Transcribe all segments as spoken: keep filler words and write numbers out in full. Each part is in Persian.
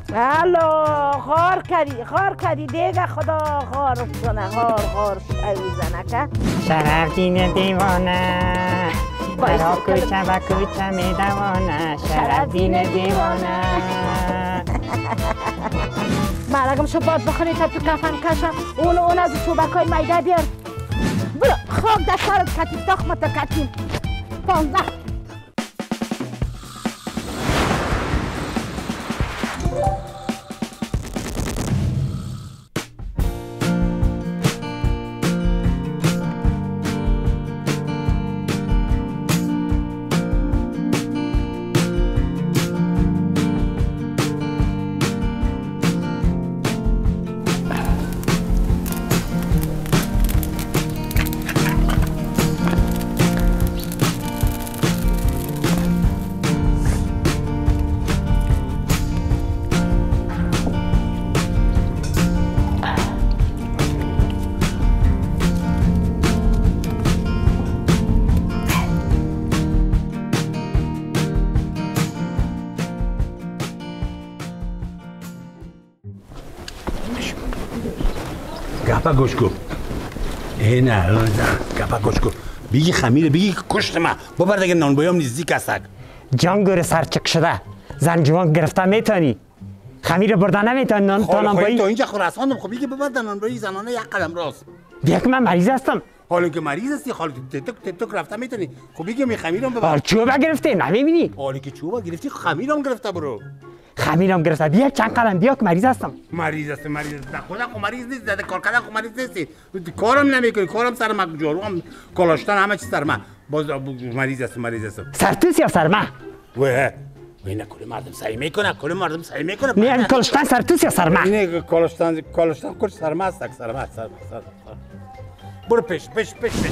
الو خار کردی خار کردی دیگه خدا خار کنه خار خار شوی زنکه شرفدین دیوانه برا کوچه و کوچه می دوانه شرفدین دیوانه مرگم شو باد بخوری تا تو کفن کشم اون اون از چوبکای میده بیار برو خاک در سرت کتیم تخمت کتیم پانزده گپا گوش کن نه گپا گوش کن بگی خمیره بگی کشت من ببر دیگه نانبایام نزدیک هستک جانگور سرچک شده زن جوان گرفته میتونی خمیر برده نمیتونی نان تا نانبایی تا اینجا خراساندم خب بگی ببر نانبایی زنانه یک قدم راست بیا که من مریض هستم حالا که مریض هستی حالا که تتک تتک رفته میتونی خب بگی می خمیرم ببر حال چوبه گرفتی نمیبینی حالا که چوبه گرفتی خمیرم گرفته برو خمیرم گرفته بیا چند قدم بیا که مریض هستم مریض هستی مریض هستی خدا خب مریض نیست داده کار کردن خب مریض نیستی کارم نمیکنی کارم سر من جارو هم کلاشتن همه چی سر من باز مریض هستم مریض هستم سرتوس یا سر من وه اینه کل مردم سعی میکنه کل مردم سعی میکنه نه کلاشتن سرتوس یا سر من اینه کلاشتن کلاشتن کل سر من است سر من سر سر برو پیش پیش پیش پیش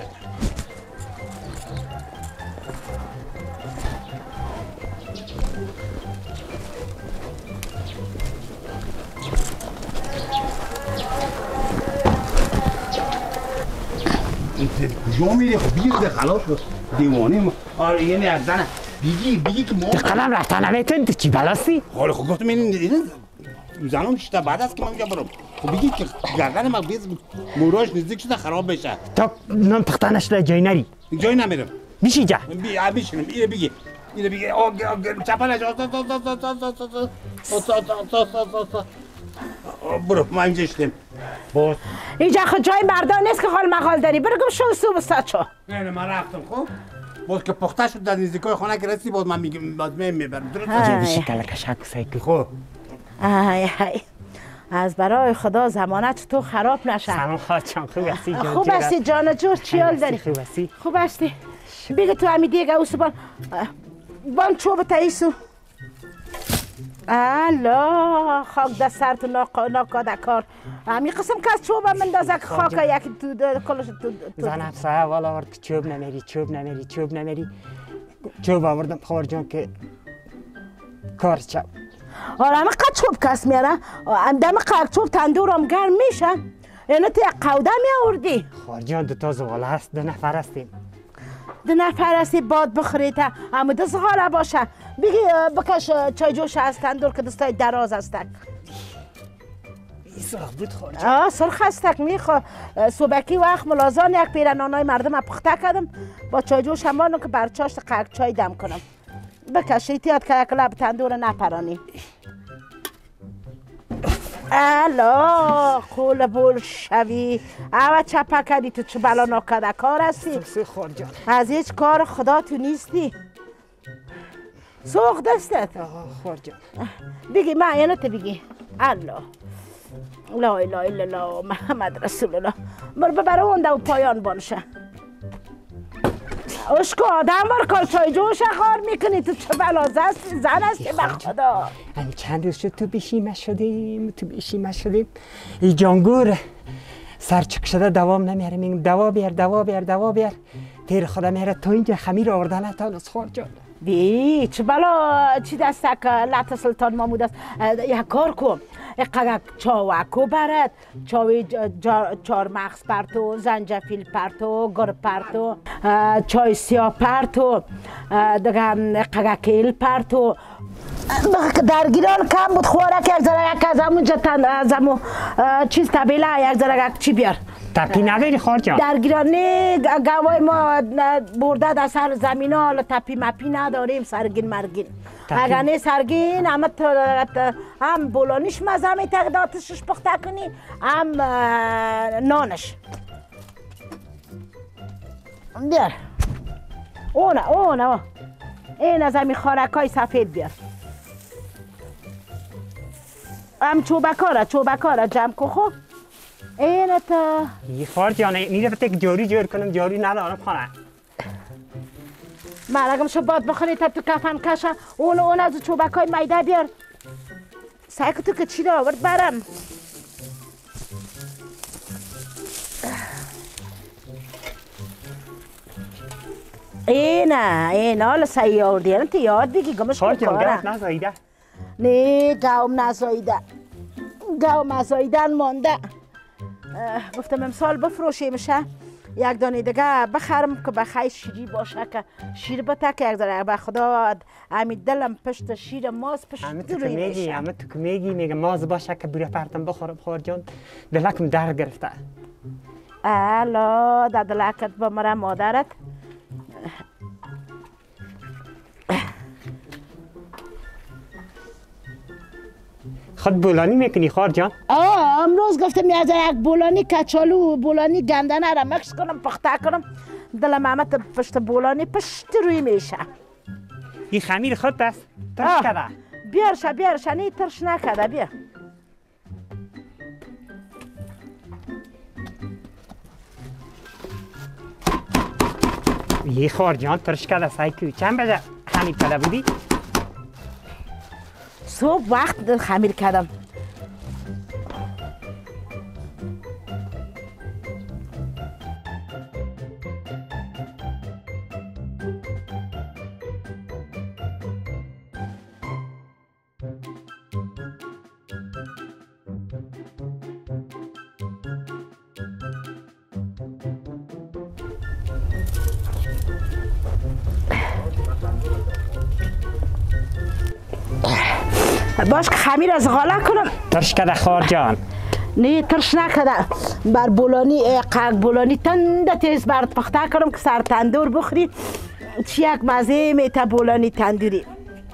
کجا میره خب بگیر خلاص شد دیوانه ما آره یعنی از زنه بگی بگی که ما قدم رفتن نمیتونی تو چی بلاستی؟ حالا خب گفتم این زنم شده بعد است که من میگم برم خب بگی که گردن ما بیز موراش نزدیک شده خراب بشه تا نان پختن نشده جای نری جای نمیرم بیشی جا بی بیشینم اینو بگی اینو بگی چپلش برو ما اینجا شدیم باز اینجا خود جای مردان نیست که حال مقال داری برو گم شو سو بساچو نه نه من رفتم خب باز که پخته شد در نزدیکای خانه که رسی باز من میگم باز من میبرم درست بیشی کلکش حک سایکل خب ای ای از برای خدا زمانت تو خراب نشه سلام خواهد خوب هستی جان خوب هستی جان جور چیال داری خوب هستی خوب هستی بگه تو همی دیگه اوسو بان بان چوب تاییسو الا خاک در سر تو ناکاده کار همی قسم که از چوب هم اندازه که خاک یکی تو کلش تو زنم سایه والا آورد که چوب نمیری چوب نمیری چوب نمیری چوب آوردم خوار جان که کار چوب حالا همه قد چوب کس میاره اندم قد چوب تندورم گرم میشه اینو تو یک قوده می آوردی خوار جان دو تا زغاله هست دو نفر هستیم دو نفر هستی باد بخورید اما دو زغاله باشه بگی بکش چای جوش از تندور که دستای دراز هستک سرخ بود خوار جان آه سرخ هستک میخوا صبحکی وقت ملازان یک پیره نانای مردم پخته کردم با چای جوش هم که برچاشت قرق چای دم کنم بکش احتیاط که یک لب تندور نپرانی الا قول بول شوی اوه چپه کردی تو چه بلا ناکده کار هستی خوار جان از هیچ کار خدا تو نیستی سوخ دستت خوار جان بگی من اینو تو بگی الله لا اله الا الله محمد رسول الله مر ببره اونده و پایان بانشه اشکو آدم بار کار چای جوش خار میکنی تو چه بلا زن هستی به خدا همین چند روز شد تو بیشیمه شدیم تو بیشیمه شدیم ای جانگور سرچک شده دوام نمیاره میگم دوا بیار دوا بیار دوا بیار تیر خدا میاره تو اینجا خمیر آورده نتانست خوار جان بی چه بلا چی دستک لط سلطان محمود است یک کار کن اقا چاوکو برد چاوی چار مغز پرتو زنجفیل پرتو گر پرتو چای سیاه پرتو دیگه اقا کیل پرتو درگیران کم بود خوارک یک ذره یک از همون جتن از همون چیز طبیله یک ذره یک چی بیار تپی نداری خارجان؟ درگیران نه گوای ما برده در سر زمین ها تپی مپی نداریم سرگین مرگین اگر نه سرگین همه هم بولانیش مزه می تقداتش پخته کنی هم نانش بیار اونه اونه این از همین خارک های سفید بیار هم چوبکاره چوبکاره جمع که خوب اینه تا یه خارجان میره تک جاری جور کنم جاری ندارم خانه من اگه شو باد بخوری تا تو کفن کشه اون اون از چوبک های میده بیار سعی که تو که چی را آورد برم اینه اینه حالا سعی آوردی تو یاد بگی گمش خارجان گفت نزایده نه گوم نزایده گوم نزایدن مانده گفتم امسال بفروشیمشه یک دانه دیگه بخرم که بخیر شیری باشه که شیر بته که یک داره به خدا همین دلم پشت شیر ماز پشت روی میشه همه تو که میگی میگه ماز باشه که بوره پرتم بخورم خارجان دلکم در گرفته الا در دلکت با مرا مادرت خود بولانی میکنی خارجان؟ آه امروز گفتم از یک بولانی کچالو بولانی گندنه را مکس کنم پخته کنم دلم همه پشت بولانی پشت روی میشه این خمیر خود است ترش کده بیارشه بیارشه نه ترش نکده بیا یه خارجان ترش کده سایکو چند بجه خمیر کده بودی؟ صبح وقت خمیر کردم باش که خمیر از غاله کنم ترش کده خارجان نه ترش نکده بر بولانی قاق بولانی تند تیز برد پخته کنم که سر تندور بخوری چی یک مزه میته بولانی تندوری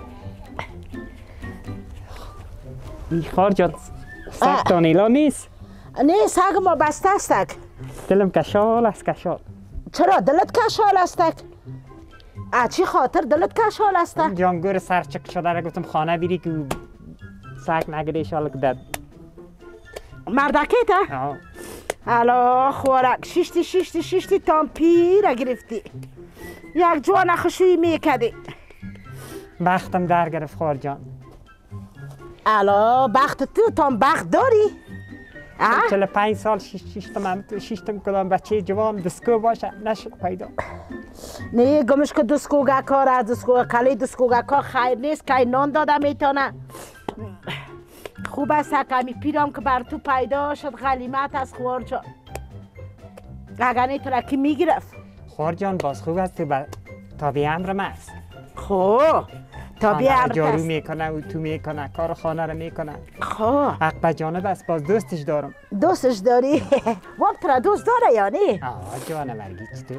این خارجان سگ تانیلا نیست نه سگ ما بسته استک دلم کشال است کشال چرا دلت کشال استک چی خاطر دلت کشال استک جانگور سرچک شده را گفتم خانه بیری که سگ نگره ایشالا که داد مردکه تا؟ حالا خوارک شیشتی شیشتی شیشتی تام پیره گرفتی یک جوان خشوی میکدی بختم در گرفت خارجان حالا بخت تو تام بخت داری؟ چل پنج سال شیشتم شیشتم کدام بچه جوان دسکو باشه نشد پیدا نه گمش که دسکوگه کار از دسکوگه کلی دسکوگه کار خیر نیست که نان داده میتونه خوب است کمی پیرام که بر تو پیدا شد غلیمت از خوارجان اگر نه ترکی میگرفت خوارجان باز خوب است تو تابع امرم است خوب تابع امرت جارو میکنه و تو میکنه کار خانه رو میکنه خوب حق به جانب است باز دوستش دارم دوستش داری؟ وقت را دوست داره یا نه؟ آه جوانه مرگی چطور؟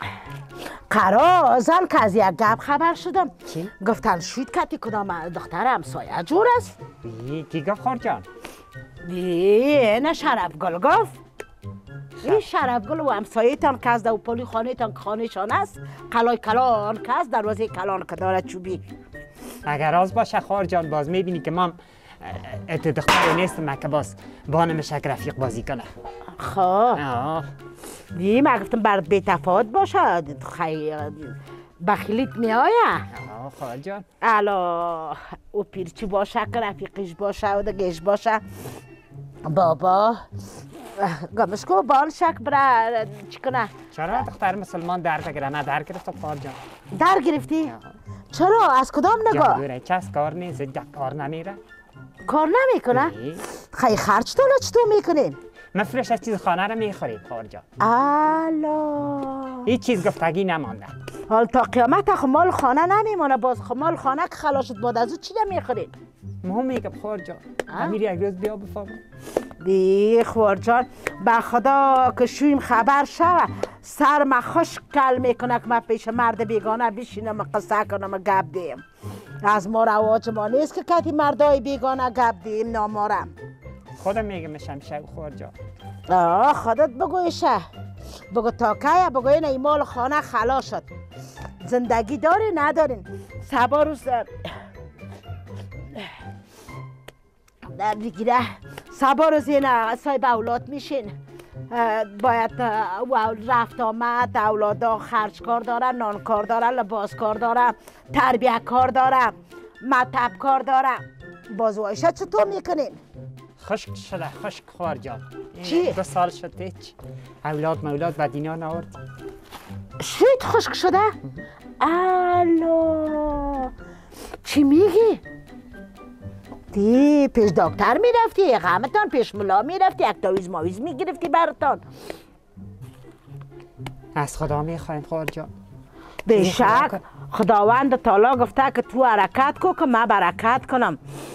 قرار زن که از یک گپ خبر شدم چی؟ گفتن شید کتی کدام دختر همسایه جور است بی کی گفت خارجان؟ بی نه شرف گل گفت این شرف گل و همسایه تان که از دو پلی خانه تان که خانه شان است قلای کلان که از دروازه کلان که داره چوبی اگر راز باشه خارجان باز میبینی که من ات دختر نیستم که باز بانم شک رفیق بازی کنه خواه آه بی من گفتم برات بی تفاوت باشه خیلی بخیلیت میآیه آه خارجان الا او پیرچی باشه که رفیقش باشه و دگهش باشه بابا گمش کو بان شک برا چی کنه چرا دختر مسلمان در بگیره نه در گرفتم خارجان در گرفتی؟ چرا؟ از کدام نگاه؟ جانگوره چست کار نیست کار نمیره. کار نمیکنه؟ خیلی خرج تولا چطور میکنین؟ مفرش از چیز خانه رو میخوریم خور جان. الا هیچ چیز گفتگی نمانده. حال تا قیامت خب مال خانه نمیمونه، باز خب مال خانه که خلاص شد بعد از او چی نمیخورین؟ مهم میگم خور جان. امیر یک روز بیا بفهم. دی خور جان به خدا که شویم خبر شوه سر ما خوش کل میکنه که من پیش مرد بیگانه بشینم قصه کنم گپ دیم. از ما رواج ما نیست که کتی مردای بیگانه گپ دیم نامارم. خودم میگم شمشه خور جان. آه خودت بگویشه. بگو تا که بگو این ایمال خانه خلاص شد. زندگی داری ندارین. سبا روز در بگیره سبا روز این صاحب اولاد میشین، باید رفت آمد اولادا خرج کار داره، نان کار داره، لباس کار داره، تربیه کار داره، مطب کار داره. بازوایشه چطور میکنین؟ خشک شده خشک خور جان. چی؟ دو سال شد هیچ اولاد مولاد به دنیا نورد. شوید خشک شده؟ الو چی میگی؟ تی پیش دکتر میرفتی، غمتان پیش ملا میرفتی، یک تاویز ماویز میگرفتی براتان. از خدا میخوایم خور جان. بشک خداوند تعالی گفته که تو حرکت کو که من برکت کنم.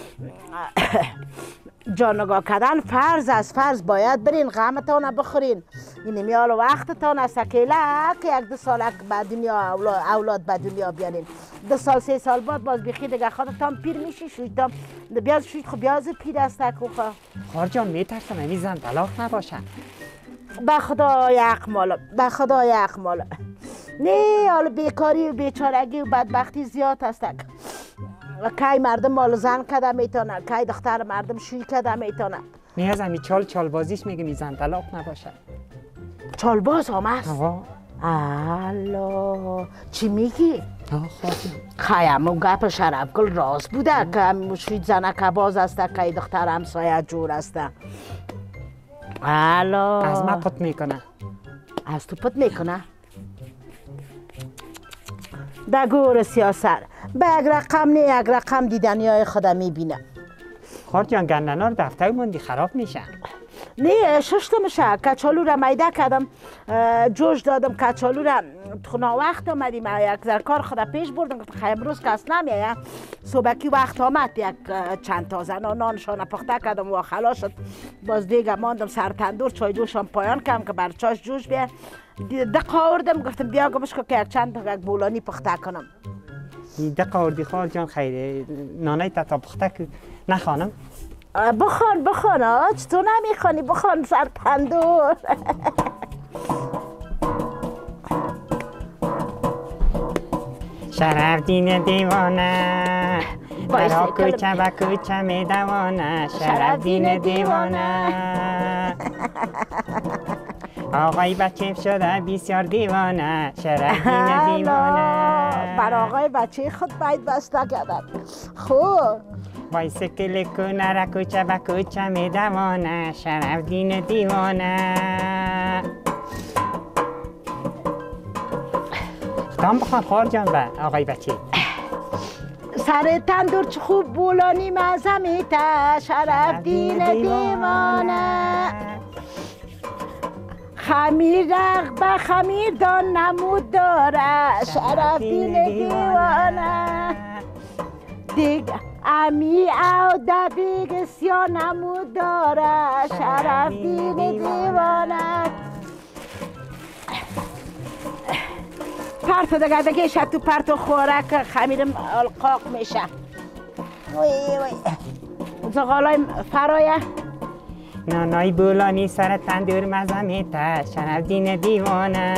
جان نگاه کردن فرض از فرض باید برین غمتان بخورین. این میال وقتتان است اکیله که یک دو سال به دنیا اولاد, اولاد به دنیا بیارین. دو سال سه سال بعد باز بخی دیگه خودتان پیر میشی شویدم بیاز شوید خب بیاز پیر است کوخه. خور جان میترسم امیزم طلاق نباشن. به خدا یک مال به خدا یک مال نه حالا بیکاری و بیچارگی و بدبختی زیاد است. کی مردم مال زن کده میتونه، کی دختر مردم شوی کده میتونه. نیاز همی چال چال بازیش میگه میزن طلاق نباشه. چال باز هم است؟ آقا الا چی میگی؟ آه خواهد خیلی اون گپ شرف گل راست بوده که هم شوید زنه که باز است که دختر همسایه جور است. الا از ما پت میکنه. از تو پت میکنه؟ در گور سیاست به یک رقم نه یک رقم دیدنی های خودم میبینم. خور جان گندنا رو دفتر موندی خراب میشن. نه ششتم میشه کچالو را میده کردم جوش دادم کچالو را خنا وقت آمدیم یک ذره کار خدا پیش بردم گفتم خیلی امروز کس نمیه صبحکی وقت آمد یک چند تا زن نانشان پخته کردم و خلاص شد. باز دیگه ماندم سر تندور چای جوشم پایان کردم که بر چاش جوش بیه دقیقه آوردم گفتم بیا گمش که یک چند تا یک بولانی پخته کنم. دقیقه آوردی خور جان خیلی نانای تا پخته که نخوانم. بخوان بخوان آج تو نمیخوانی بخوان سر تندور. شرف دین دیوانه برا کوچه و کوچه می دوانه. شرف دین دیوانه آقای بچه شده بسیار دیوانه. شرف دین دیوانه بر آقای بچه خود باید بسته کردن. خوب وای سکل کنه را کوچه و کوچه می دوانه. شرف دین دیوانه. خدام بخوان خور جان به آقای بچه. سر تندور چه خوب بولانی مزه میته. شرف دین دیوانه خمیر رق به خمیر دان نمود داره. شرف دین دیوانه دیگه امی او دقیق سیا نمود داره. شرف دین دیوانه پرتو دیگه دیگه شد تو پرتو خورک خمیرم قاق میشه. وی وی زغالای فرایه نانای بولانی سر تندور مزه میته. شرف دین دیوانه.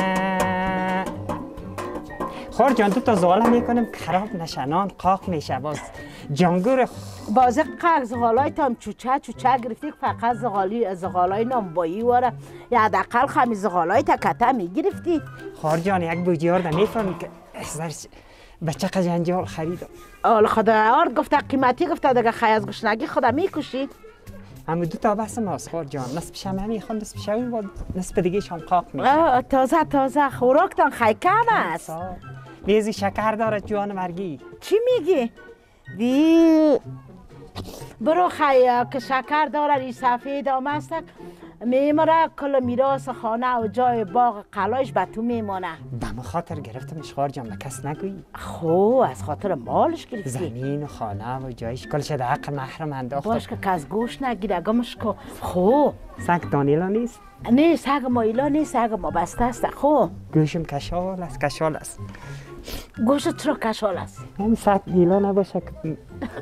خور جان تو تا زغاله میکنم خراب نشه نان قاق میشه. باز جانگور بازه قاق زغالای تام چوچه چوچه گرفتی فقط زغالی زغالای نامبایی واره یا حداقل خمی زغالای تکته میگرفتی. خور جان یک بوجیار ده میفهمی که بچه قجنجال خرید. آل خدا آرد گفته قیمتی گفته دیگه خی از گشنگی خدا میکشی. همه دو تا بس ماست خور جان. نصف شم همیخوان نصف شوی و نصف دیگه شام قاق میشه. تازه تازه خوراکتان خیلی کم است. بیزی شکر داره جوان مرگی. چی میگی؟ وی برو خیلی که شکر داره ای سفید هم است میمره کل میراث خانه و جای باغ قلایش به تو میمانه. به ما خاطر گرفتمش خار جان، به کس نگویی. خو از خاطر مالش گرفتی؟ زمین و خانه و جایش کلش در حق محرم انداخته. باش که کس گوش نگیره گمش کو. خو سگ دانیلا نیست؟ نه سگ ما ایلا نیست، سگ ما بسته است. خو گوشم کشال است، کشال است. گوشت چرا کشال است؟ هم سگ ایلا نباشه که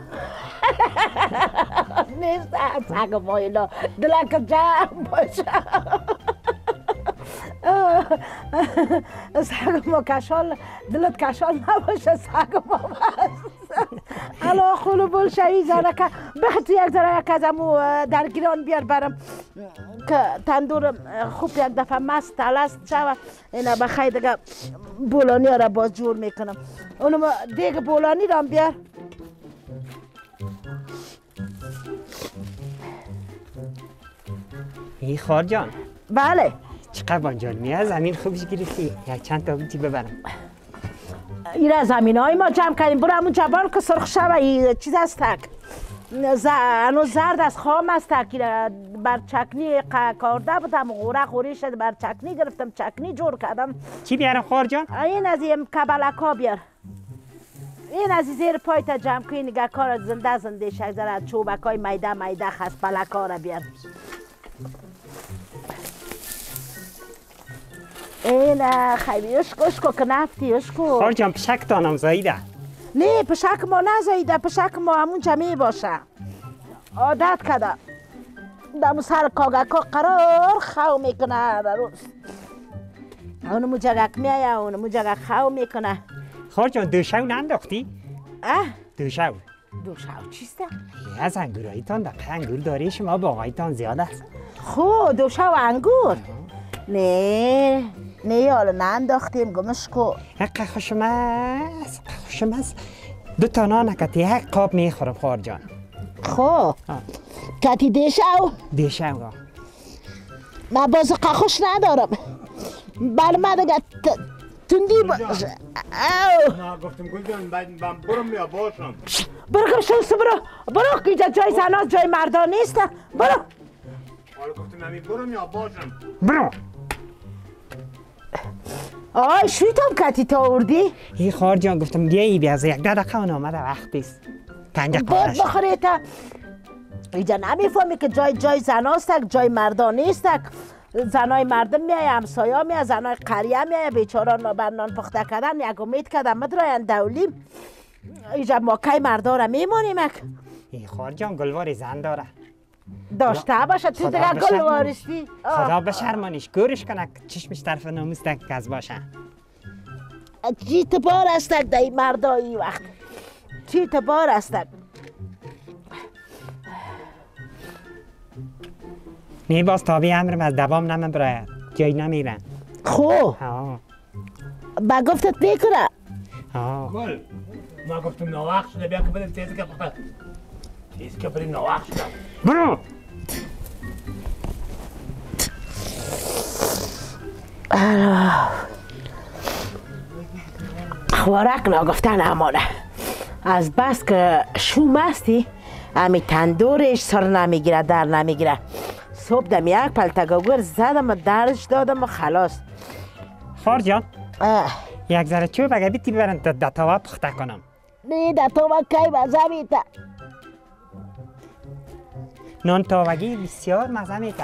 نیست سگ ما ایلا دلک جمع باشه. سگ ما کشال دلت کشال نباشه، سگ ما بست. الان خلو بول شوی زنه که بخی تو یک ذره یک از امو در گیران بیار برم که تندور خوب یک دفعه مست تلست شوه. اینه بخی دیگه بولانی را باز جور میکنم. اونم دیگه بولانی را بیار. ای خار جان. بله چقدر بانجان میاد زمین خوبش گرفتی، یک چند تا بیتی ببرم. ایره زمین های ما جمع کردیم، برو همون جبال که سرخ شوه ای چیز است تک انو زرد از خام است تک. بر چکنی کارده بودم غوره خوری شد، بر چکنی گرفتم چکنی جور کردم. چی بیارم خار جان؟ این از این کبلک ها بیار. این از زیر پای تا جمع کنی نگه کار زنده زنده شک زره چوبک های میده میده خست بلک ها را بیار. این خیلی اشکو اشکو که نفتی اشکو. خار جان پشک دانم زاییده. نه پشک ما نزاییده، پشک ما همون جمعی باشه. عادت کده دمو سر کاگک ها قرار خو میکنه در روز. اونمو جگک میایه اونمو جگک خو میکنه. خار جان دوشو ننداختی؟ اه؟ دوشو دوشو چیسته؟ از انگورایتان دقیقه انگور داری شما باقایتان زیاد است. خو دوشو انگور؟ نه نه حالا ننداختیم گمش کو. حق خوشم است خوشم است دو تا نان کتی یک قاب میخورم خار جان. خو کتی دیشو؟ دیشو من باز قخوش ندارم. بله من دیگه تندی باش. نه گفتم گل جان برم یا باشم. برو گمشو برو برو که اینجا جای زنها جای مردان نیست. برو حالا گفتم نمی برم یا باشم. برو. آی شویتم کتی تا اردی؟ ای خار جان گفتم بیایی بیازه یک دقیقه اون آمده وقتیست. پنجه بود قارش بخوری تا اینجا نمیفهمی که جای جای زناست جای مردان نیست. زنای مردم میای همسایا میای زنای قریه میای بیچاران بر نان پخته کردن یک امید کردن مدراین دولیم. اینجا ما کی مرداره میمونیم. ای خار جان گلوار زن داره داشته باشه تو دیگه گل وارستی. خدا بشرمانیش گورش کنه چشمش طرف ناموس کز باشه. چی تبار استک دای مردایی وقت چی تبار استک. نه باز تابی امرم از دوام نمیم براید جایی نمیرن. خو ها با گفتت میکنه. ها گل ما گفتم نوخ شده بیا که بریم تیزی که بخواه تیزی که بریم نوخ شده. برو. خوارک نگفتن امانه از بس که شوم هستی همی تندورش سر نمیگیره در نمیگیره. صبح دم یک پلتگاگور زدم و درش دادم و خلاص. خار جان اه. یک ذره چوب اگه بیتی ببرن تا تاوا پخته کنم. نه در تاوا کی مزه میده. نان تاوگی بسیار مزه میده.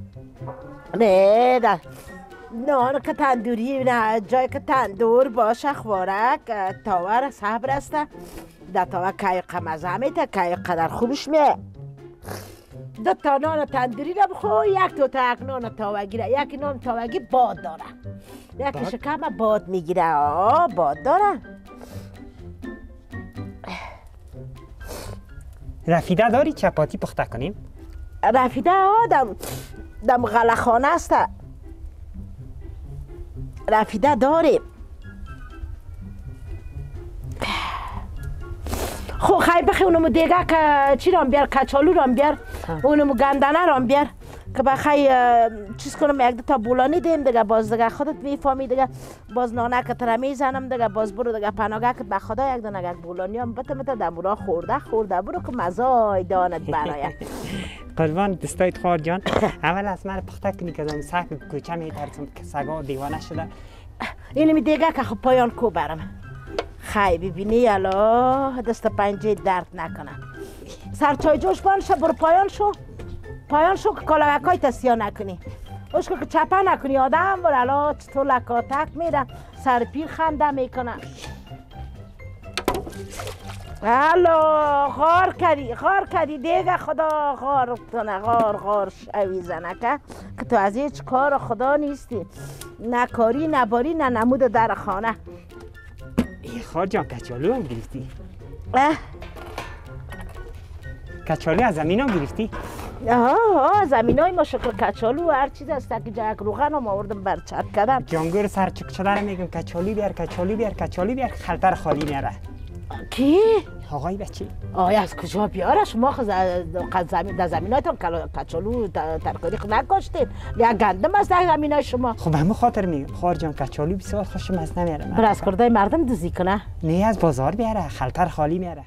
نه در نان که تندوری نه جای که تندور باشه خوارک تاور صبر است. در تاوا کی مزه میده کی قدر خوبش میه. دو تا نان تندوری را بخور یک دو تا یک نان تاوگی را. یک نان تاوگی باد داره یکی شکم باد میگیره. آه باد داره. رفیده داری چپاتی پخته کنیم؟ رفیده آدم دم غلخانه است. رفیده داریم. خو خیلی بخی اونمو دیگه که چی رام بیار کچالو رام بیار اونمو گندنه رام بیار که بخوای چیز کنم یک دو تا بولانی دیم دیگه باز دیگه خودت میفهمی دیگه باز نانک تر میزنم دیگه باز برو دیگه پناهگاه که به خدا یک دونه یک بولانی هم بته مت دمورا خورده خورده برو که مزای دانت برای قربان دستایت خواهر جان اول از من پخته کنی که دم سگ کوچه میترسم که سگا دیوانه شده اینی می دیگه که خب پایان کو برم خی ببینی الا دست پنجه درد نکنه سر چای جوش بانشه برو پایان شو پایان شو که کلاوکای تسیا نکنی اوش که چپه نکنی آدم برو الا چطور لکاتک میره سر پیر خنده میکنه الو غار کردی غار کردی دیگه خدا غار کنه غار غار شوی زنکه که تو از هیچ کار خدا نیستی نه کاری نه باری نه نمود در خانه خواهر جان کچالو هم گرفتی اه کچالو از زمین هم گرفتی آها آه زمین های ما شکل کچالو و هر چیز است که جا یک روغن هم آوردم بر چپ کردم جانگور سرچک شده رو میگم کچالو بیار کچالو بیار کچالو بیار خلطر خالی میاره کی؟ آقای بچه آی از کجا بیاره شما خز زمین در زمین هایتون کچالو ترکاری نکاشتین یا گندم است در زمین های شما خب همه خاطر میگم خواهر جان کچالو بسیار خوشم از نمیاره بر از کرده مردم دوزی کنه نه از بازار بیاره خلطر خالی میاره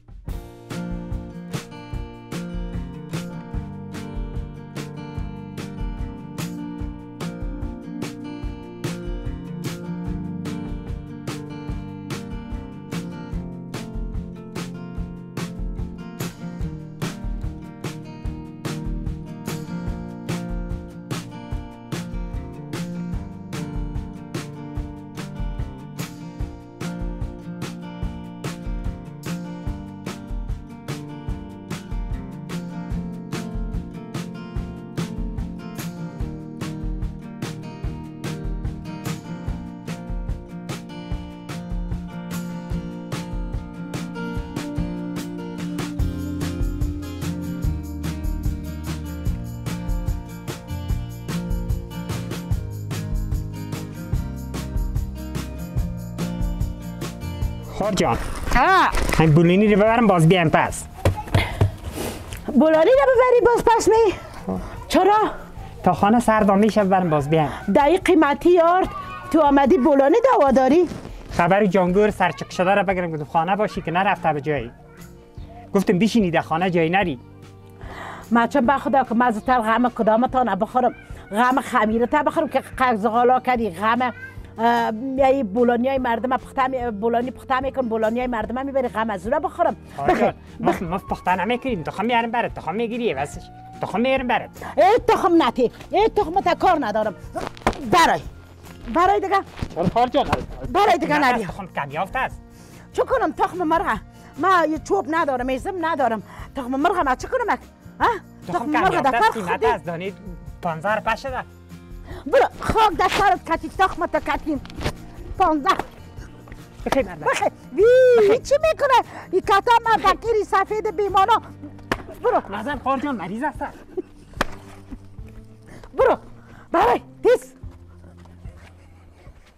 خواهر جان ها این بولینی رو ببرم باز بیام پس بولانی رو ببری باز پس می چرا؟ تا خانه سردام میشه ببرم باز بیام دایی قیمتی یارد تو آمدی بولانی دوا داری؟ خبر جانگور سرچک شده رو بگیرم گفتم خانه باشی که نرفته به جایی گفتم بشینی در خانه جایی نری من چه بخدا که مزتر غم کدامتان بخورم غم خمیره تا بخورم که قرزغالا کردی غم یه بولانی های مردم پخته بولانی پخته میکن بولانی های مردم میبری غم از اون بخورم بخیر ما پخته نمیکنیم تخم میارم برات تخم میگیری واسش تخم میارم برات ای تخم نتی ای تخم تا کار ندارم برای برای دیگه خواهر جان برای دیگه نبیا تخم کمیافته است چه کنم تخم مرغ ما یه چوب ندارم ایزم ندارم تخم مرغ ما چه کنم ها تخم مرغ در قیمت از دانه پانزده روپیه شده برو خاک در سرت کتی تخم تا کتیم پانزده بخیر مرد بخیر وی چی میکنه این کتا ما بکیری سفید بیمانا برو نظر خواهر جان مریض است برو برای تیز